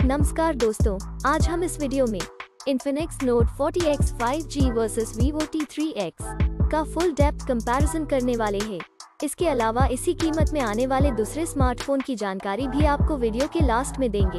नमस्कार दोस्तों, आज हम इस वीडियो में Infinix Note 40X 5G versus Vivo T3X का फुल डेप्थ कंपैरिजन करने वाले हैं। इसके अलावा इसी कीमत में आने वाले दूसरे स्मार्टफोन की जानकारी भी आपको वीडियो के लास्ट में देंगे।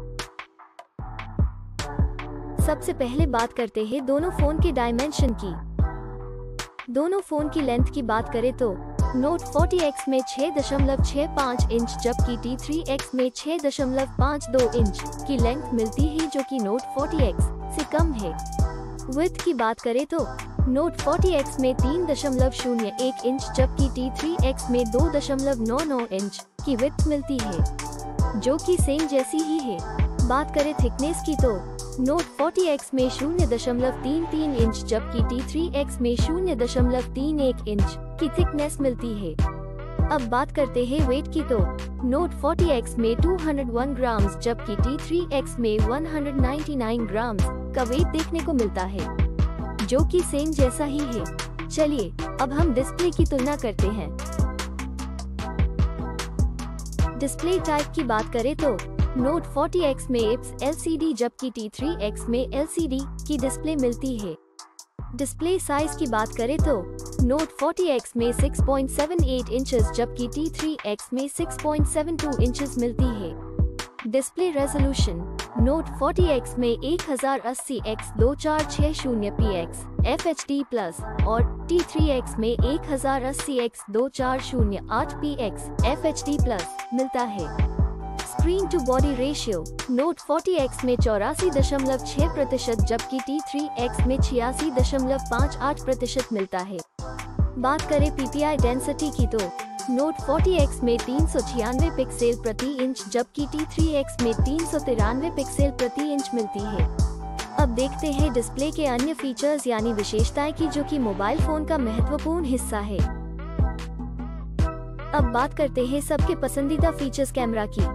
सबसे पहले बात करते हैं दोनों फोन के डायमेंशन की। दोनों फोन की लेंथ की बात करें तो Note 40X में 6.65 इंच जबकि T3X में 6.52 इंच की लेंथ मिलती है, जो कि Note 40X से कम है। विड्थ की बात करें तो Note 40X में 3.01 इंच जबकि T3X में 2.99 इंच की विड्थ मिलती है, जो कि सेम जैसी ही है। बात करें थिकनेस की तो Note 40X में 0.33 इंच जबकि T3X में 0.31 इंच की थिकनेस मिलती है। अब बात करते हैं वेट की तो Note 40X में 201 ग्राम्स जबकि T3X में 199 ग्राम्स का वेट देखने को मिलता है, जो कि सेम जैसा ही है। चलिए अब हम डिस्प्ले की तुलना करते हैं। डिस्प्ले टाइप की बात करें तो Note 40X में IPS LCD जबकि T3X में LCD की डिस्प्ले मिलती है। डिस्प्ले साइज की बात करें तो Note 40X में 6.78 इंचेस जबकि T3X में 6.72 इंचेस मिलती है। डिस्प्ले रेजोल्यूशन Note 40X में 1080x2460px FHD+ और T3X में 1080x2408px FHD+ मिलता है। Screen to body ratio Note 40X में 84.6% जबकि T3X में 86.58% मिलता है। बात करें PPI डेंसिटी की तो Note 40X में 396 पिक्सेल प्रति इंच जबकि T3X में 393 पिक्सेल प्रति इंच मिलती है। अब देखते हैं डिस्प्ले के अन्य फीचर्स यानी विशेषताएं की, जो कि मोबाइल फोन का महत्वपूर्ण हिस्सा है। अब बात करते हैं सबके पसंदीदा फीचर्स कैमरा की।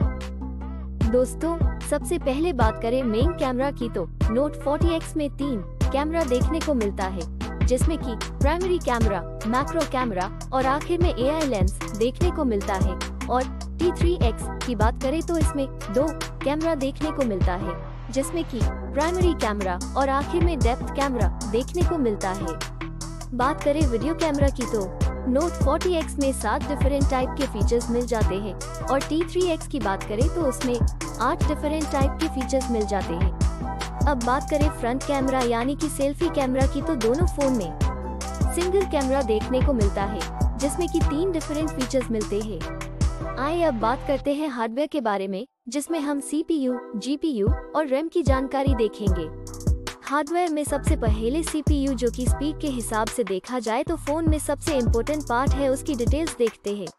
दोस्तों, सबसे पहले बात करें मेन कैमरा की तो Note 40X में 3 कैमरा देखने को मिलता है, जिसमें कि प्राइमरी कैमरा, मैक्रो कैमरा और आखिर में AI लेंस देखने को मिलता है। और T3X की बात करें तो इसमें 2 कैमरा देखने को मिलता है, जिसमें कि प्राइमरी कैमरा और आखिर में डेप्थ कैमरा देखने को मिलता है। बात करें वीडियो कैमरा की तो Note 40X में 7 डिफरेंट टाइप के फीचर्स मिल जाते हैं और T3X की बात करें तो उसमें 8 डिफरेंट टाइप के फीचर्स मिल जाते हैं। अब बात करें फ्रंट कैमरा यानी कि सेल्फी कैमरा की तो दोनों फोन में सिंगल कैमरा देखने को मिलता है, जिसमें कि 3 डिफरेंट फीचर्स मिलते हैं। आइए अब बात करते हैं हार्डवेयर के बारे में, जिसमें हम CPU, GPU और RAM की जानकारी देखेंगे। हार्डवेयर में सबसे पहले CPU, जो कि स्पीड के हिसाब से देखा जाए तो फोन में सबसे इम्पोर्टेंट पार्ट है, उसकी डिटेल्स देखते हैं।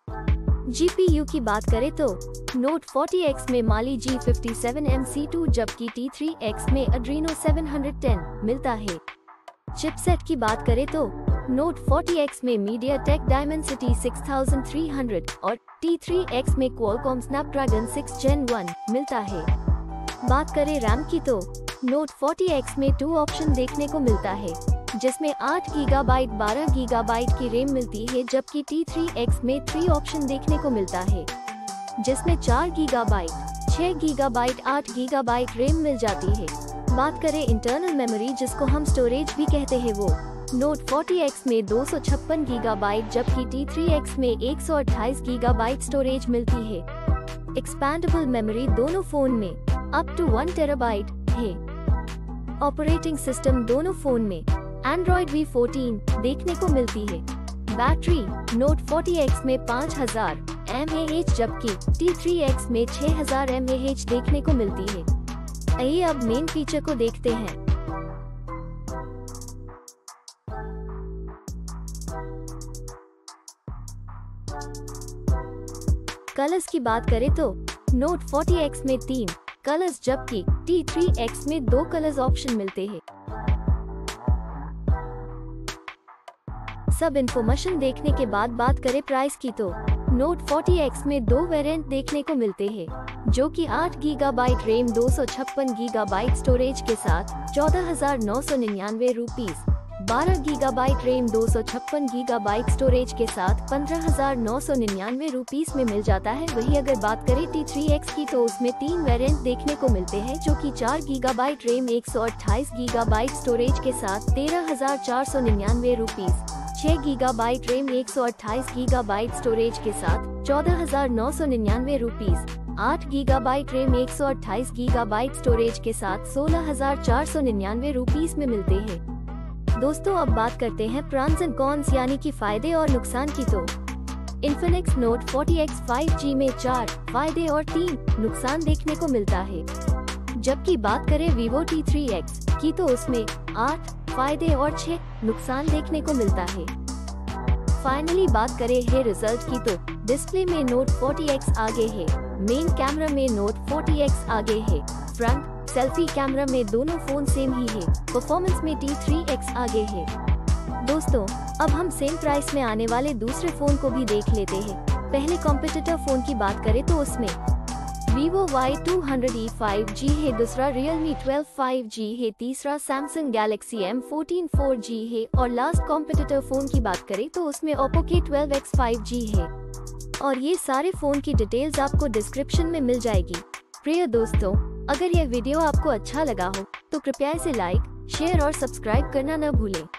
GPU की बात करें तो Note 40X में Mali G57MC2 जबकि T3X में Adreno 710 मिलता है। चिपसेट की बात करें तो Note 40X में MediaTek Dimensity 6300 और T3X में Qualcomm Snapdragon 6 Gen 1 मिलता है। बात करें RAM की तो Note 40X में 2 ऑप्शन देखने को मिलता है, जिसमें 8 GB 12 GB की रैम मिलती है, जबकि T3X में 3 ऑप्शन देखने को मिलता है, जिसमें 4 GB 6 GB 8 GB रैम मिल जाती है। बात करें इंटरनल मेमोरी, जिसको हम स्टोरेज भी कहते हैं, वो Note 40X में 256 GB जबकि T3X में 128 GB स्टोरेज मिलती है। एक्सपैंडेबल मेमोरी दोनों फोन में अप टू 1 TB है। ऑपरेटिंग सिस्टम दोनों फोन में Android V14 देखने को मिलती है। बैटरी Note 40X में 5000 mAh जबकि T3X में 6000 mAh देखने को मिलती है। आइए अब मेन फीचर को देखते हैं। कलर्स की बात करें तो Note 40X में 3 कलर्स जबकि T3X में 2 कलर्स ऑप्शन मिलते हैं। सब इन्फॉर्मेशन देखने के बाद बात करें प्राइस की तो Note 40X में 2 वेरिएंट देखने को मिलते हैं, जो कि 8 GB रैम 256 GB स्टोरेज के साथ 14,999 rupees 12 gigabyte RAM 256 gigabyte storage के साथ 15,999 रुपीस में मिल जाता है। वही अगर बात करें T3X की तो उसमें 3 वेरिएंट देखने को मिलते हैं, जो कि 4 गीगाबाइट रैम 128 गीगाबाइट स्टोरेज के साथ 13,499 rupees, 6 gigabyte RAM 128 gigabyte storage के साथ 14,999 rupees, 8 gigabyte RAM 128 gigabyte storage के साथ 16,499 रुपीस में मिलते हैं। दोस्तों अब बात करते हैं प्रॉन्स एंड कॉन्स यानी कि फायदे और नुकसान की। तो इन्फिनिक्स नोट 40X 5G में 4 फायदे और 3 नुकसान देखने को मिलता है, जबकि बात करें Vivo T3X की तो उसमें 8 फायदे और 6 नुकसान देखने को मिलता है। फाइनली बात करें है रिजल्ट की तो डिस्प्ले में नोट 40X आगे है, मेन कैमरा में नोट 40X आगे है, फ्रंट सेल्फी कैमरा में दोनों फोन सेम ही है, परफॉर्मेंस में T3X आगे है। दोस्तों अब हम सेम प्राइस में आने वाले दूसरे फोन को भी देख लेते हैं। पहले कॉम्पिटिटर फोन की बात करें तो उसमें Vivo Y200e 5G है, दूसरा Realme 12 5G है, तीसरा Samsung Galaxy M14 4G है और लास्ट कॉम्पिटिटर फोन की बात करें तो उसमें Oppo K12X 5G है। और ये सारे फोन की डिटेल्स आपको डिस्क्रिप्शन में मिल जाएगी। प्रिय दोस्तों अगर यह वीडियो आपको अच्छा लगा हो तो कृपया इसे लाइक, शेयर और सब्सक्राइब करना न भूलें।